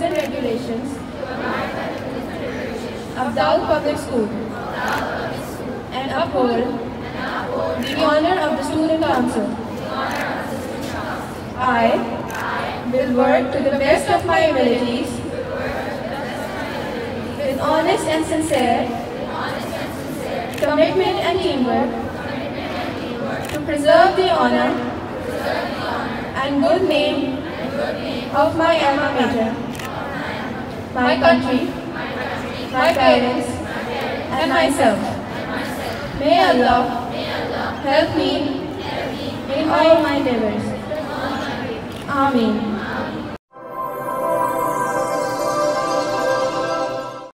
and regulations of Dawood Public School and uphold the honor of the Student Council. I will work to the best of my abilities with honest and sincere commitment and teamwork to preserve the honor and good name of my alma mater, my country, my parents, and myself. May Allah help me in all my endeavors. Ameen.